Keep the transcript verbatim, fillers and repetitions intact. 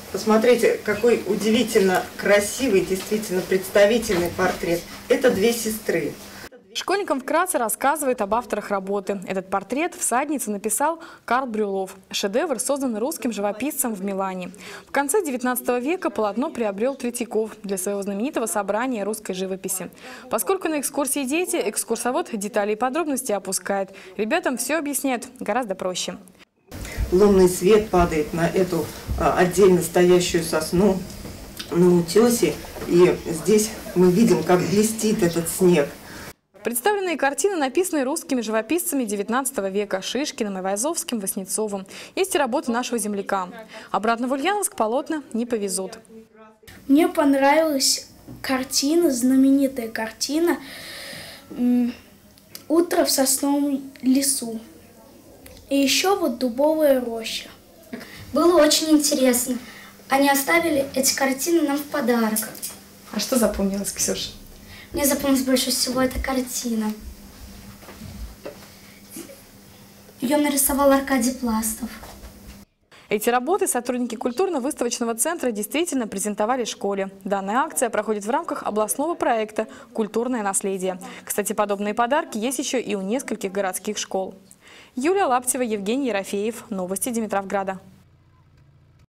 Посмотрите, какой удивительно красивый, действительно представительный портрет. Это две сестры. Школьникам вкратце рассказывает об авторах работы. Этот портрет всадницы написал Карл Брюлов. Шедевр создан русским живописцем в Милане. В конце девятнадцатого века полотно приобрел Третьяков для своего знаменитого собрания русской живописи. Поскольку на экскурсии дети, экскурсовод детали и подробности опускает. Ребятам все объясняют гораздо проще. Лунный свет падает на эту а, отдельно стоящую сосну на утесе. И здесь мы видим, как блестит этот снег. Представленные картины написаны русскими живописцами девятнадцатого века – Шишкиным, Айвазовским, Васнецовым. Есть и работы нашего земляка. Обратно в Ульяновск полотна не повезут. Мне понравилась картина, знаменитая картина «Утро в сосновом лесу». И еще вот «Дубовая роща». Было очень интересно. Они оставили эти картины нам в подарок. А что запомнилось, Ксюша? Мне запомнилась больше всего эта картина. Ее нарисовал Аркадий Пластов. Эти работы сотрудники культурно-выставочного центра действительно презентовали школе. Данная акция проходит в рамках областного проекта «Культурное наследие». Кстати, подобные подарки есть еще и у нескольких городских школ. Юлия Лаптева, Евгений Ерофеев. Новости Димитровграда.